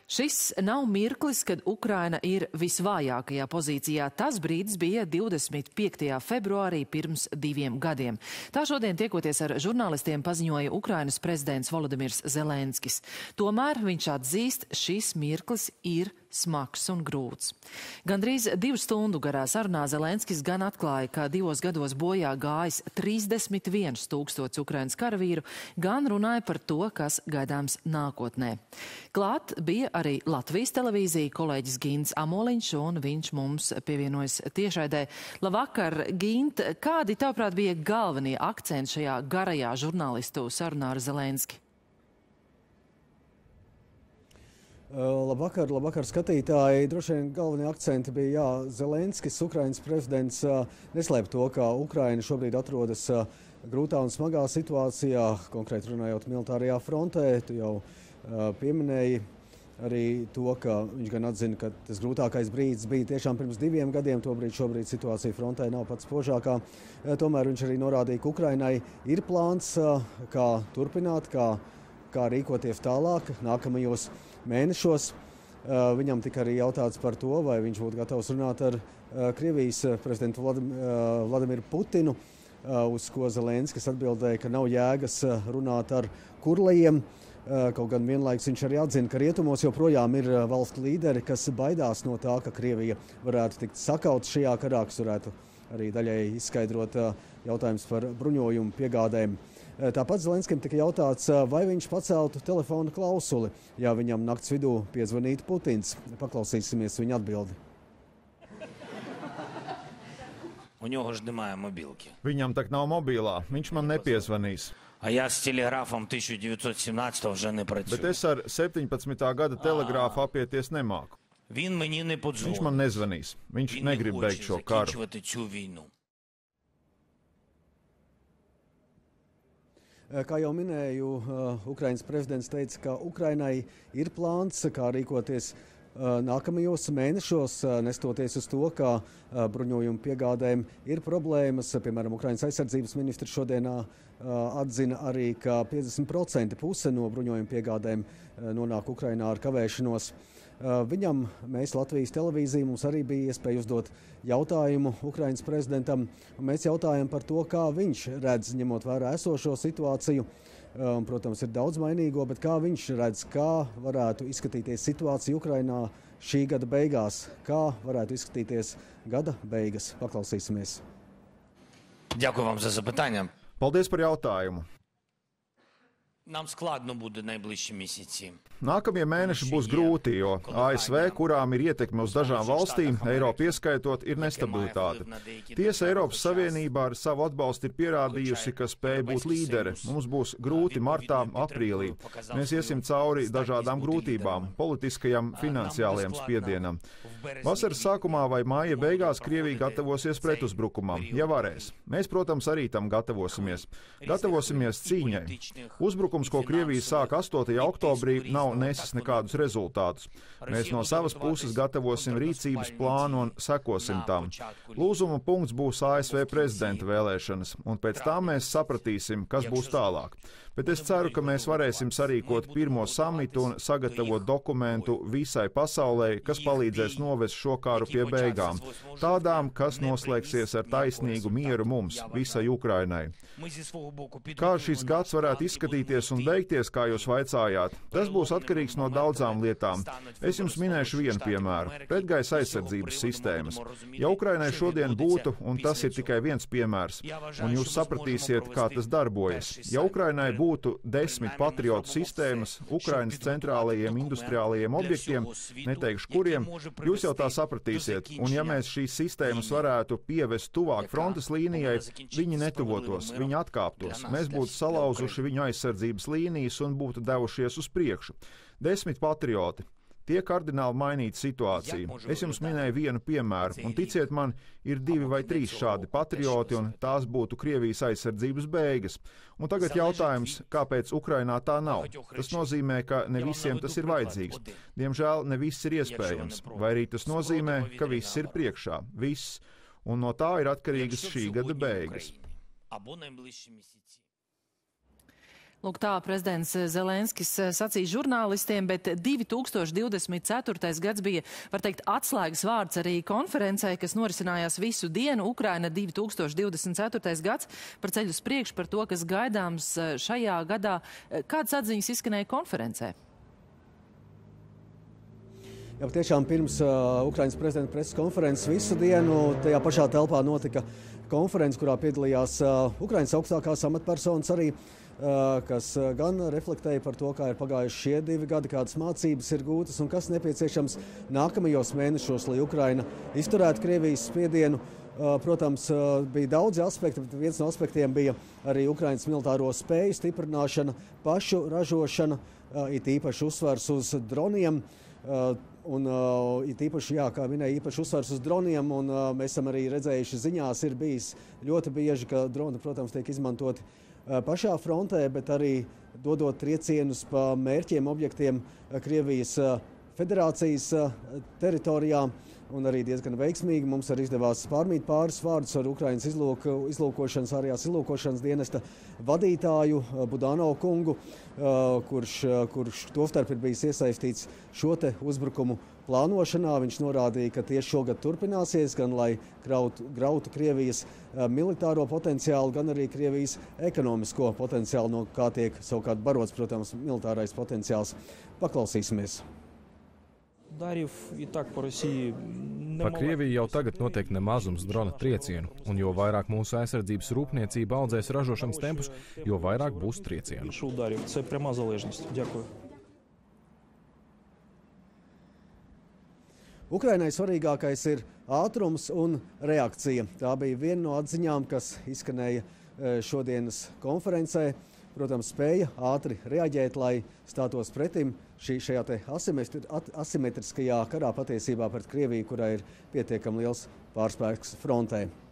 Šis nav mirklis, kad Ukraina ir visvājākajā pozīcijā. Tas brīdis bija 25. februārī pirms 2 gadiem. Tā šodien tiekoties ar žurnālistiem paziņoja Ukrainas prezidents Volodimirs Zelenskis. Tomēr viņš atzīst, šis mirklis ir smags un grūts. Gandrīz 2 stundu garā sarunā Zelenskis gan atklāja, ka 2 gados bojā gājis 31 000 Ukrainas karavīru, gan runāja par to, kas gaidāms nākotnē. Klāt bija arī Latvijas televīzija kolēģis Gints Amoliņš, un viņš mums pievienojas tiešraidē. Labvakar, Gint, kādi tavuprāt bija galvenie akcenti šajā garajā žurnālistu sarunā ar Zelenski? Labvakar skatītāji. Droši vien galvenie akcenti bija, Zelenskis, Ukrainas prezidents, neslēp to, ka Ukraina šobrīd atrodas grūtā un smagā situācijā, konkrēti runājot militārajā frontē. Tu jau pieminēji arī to, ka viņš gan atzina, ka tas grūtākais brīdis bija tiešām pirms 2 gadiem. Šobrīd situācija frontē nav pats spožākā. Tomēr viņš arī norādīja, ka Ukrainai ir plāns, kā turpināt, kā rīkoties tālāk nākamajos mēnešos. Viņam tika arī jautāts par to, vai viņš būtu gatavs runāt ar Krievijas prezidentu Vladimiru Putinu, uz ko Zelenskis atbildēja, ka nav jēgas runāt ar kurlajiem. Kaut gan vienlaikus viņš arī atzina, ka rietumos joprojām ir valstu līderi, kas baidās no tā, ka Krievija varētu tikt sakauts šajā karā, kas varētu arī daļai izskaidrot jautājums par bruņojumu piegādēm. Tāpat Zelenskim tika jautāts, vai viņš paceltu telefona klausuli, ja viņam nakts vidū piezvanītu Putins. Paklausīsimies viņa atbildi. Viņam tak nav mobilā, viņš man nepiezvanīs. Bet es ar 17. gada telegrāfu apieties nemāku. Viņš man nezvanīs, viņš negrib beigt šo karu. Kā jau minēju, Ukrainas prezidents teica, ka Ukrainai ir plāns, kā rīkoties nākamajos mēnešos, nestoties uz to, ka bruņojumu piegādēm ir problēmas. Piemēram, Ukrainas aizsardzības ministrs šodienā atzina arī, ka 50% puse no bruņojumu piegādēm nonāk Ukrainā ar kavēšanos. Viņam, mēs Latvijas televīzija, mums arī bija iespēja uzdot jautājumu Ukrainas prezidentam. Mēs jautājam par to, kā viņš redz, ņemot vērā esošo situāciju. Protams, ir daudz mainīgo, bet kā viņš redz, kā varētu izskatīties situācija Ukrainā šī gada beigās, kā varētu izskatīties gada beigas. Paklausīsimies. Paldies par jautājumu. Nākamie mēneši būs grūti, jo ASV, kurām ir ietekme uz dažām valstīm, Eiropu ieskaitot, ir nestabilitāte. Tiesa Eiropas Savienībā ar savu atbalstu ir pierādījusi, ka spēj būt līdere. Mums būs grūti martā, aprīlī. Mēs iesim cauri dažādām grūtībām, politiskajam, finansiālajam spiedienam. Vasaras sākumā vai māja beigās Krievija gatavosies pretuzbrukumam, ja varēs. Mēs, protams, arī tam gatavosimies. Gatavosimies cīņai. Uzbrukums, ko Krievija sāka 8. oktobrī, nav nesis nekādus rezultātus. Mēs no savas puses gatavosim rīcības plānu un sekosim tam. Lūzuma punkts būs ASV prezidenta vēlēšanas, un pēc tam mēs sapratīsim, kas būs tālāk. Bet es ceru, ka mēs varēsim sarīkot pirmo samitu un sagatavot dokumentu visai pasaulē, kas palīdzēs novest šo karu pie beigām. Tādām, kas noslēgsies ar taisnīgu mieru mums, visai Ukrainai. Kā šis gads varētu izskatīties un beigties, kā jūs vaicājāt, tas būs atkarīgs no daudzām lietām. Es jums minēšu vienu piemēru - pretgaisa aizsardzības sistēmas. Ja Ukrainai šodien būtu, un tas ir tikai viens piemērs, un jūs sapratīsiet, kā tas darbojas, ja Ukrainai būtu 10 patriotu sistēmas Ukrainas centrālajiem industriālajiem objektiem, neteikšu kuriem, jūs jau tā sapratīsiet, un ja mēs šīs sistēmas varētu pievest tuvāk frontes līnijai, viņi netuvotos, viņi atkāptos. Mēs būtu salauzuši viņu aizsardzības līnijas un būtu devušies uz priekšu. 10 patrioti. Tie kardināli mainītu situāciju. Es jums minēju vienu piemēru, un ticiet man, ir 2 vai 3 šādi patrioti, un tās būtu Krievijas aizsardzības beigas. Un tagad jautājums, kāpēc Ukrainā tā nav? Tas nozīmē, ka ne visiem tas ir vajadzīgs. Diemžēl ne viss ir iespējams. Vai arī tas nozīmē, ka viss ir priekšā. Viss. Un no tā ir atkarīgas šī gada beigas. Lūk, tā prezidents Zelenskis sacīja žurnālistiem, bet 2024. gads bija, var teikt, atslēgas vārds arī konferencē, kas norisinājās visu dienu. Ukraina 2024. gads par ceļu uz priekšu, par to, kas gaidāms šajā gadā. Kādas atziņas izskanēja konferencē? Jā, tiešām pirms Ukrainas prezidenta preses konferences visu dienu tajā pašā telpā notika konference, kurā piedalījās Ukrainas augstākās amatpersonas arī, kas gan reflektēja par to, kā ir pagājuši šie 2 gadi, kādas mācības ir gūtas un kas nepieciešams nākamajos mēnešos, lai Ukraina izturētu Krievijas spiedienu. Protams, bija daudzi aspekti, bet viens no aspektiem bija arī Ukrainas militāro spēju stiprināšana, pašu ražošana, it īpaši uzsvars uz droniem. Un it īpaši, kā minēja, īpaši uzsvars uz droniem, un mēs esam arī redzējuši ziņās, ir bijis ļoti bieži, ka droni, protams, tiek izmantoti pašā frontē, bet arī dodot triecienus pa mērķiem, objektiem Krievijas federācijas teritorijā, un arī diezgan veiksmīgi. Mums arī izdevās pārmīt pāris vārdus ar Ukrainas izlūkošanas, ārējās izlūkošanas dienesta vadītāju Budanovu kungu, kurš tostarp ir bijis iesaistīts šo te uzbrukumu plānošanā. Viņš norādīja, ka tieši šogad turpināsies, gan lai grautu Krievijas militāro potenciālu, gan arī Krievijas ekonomisko potenciālu, no kā tiek savukārt barots, protams, militārais potenciāls. Paklausīsimies. Pa Krieviju jau tagad notiek nemazums drona triecienu, un jo vairāk mūsu aizsardzības rūpniecība audzēs ražošanas tempus, jo vairāk būs triecienu. Ukrainai svarīgākais ir ātrums un reakcija. Tā bija viena no atziņām, kas izskanēja šodienas konferencē. Protams, spēja ātri reaģēt, lai stātos pretim šajā te asimetriskajā karā patiesībā pret Krieviju, kurai ir pietiekami liels pārspēks frontē.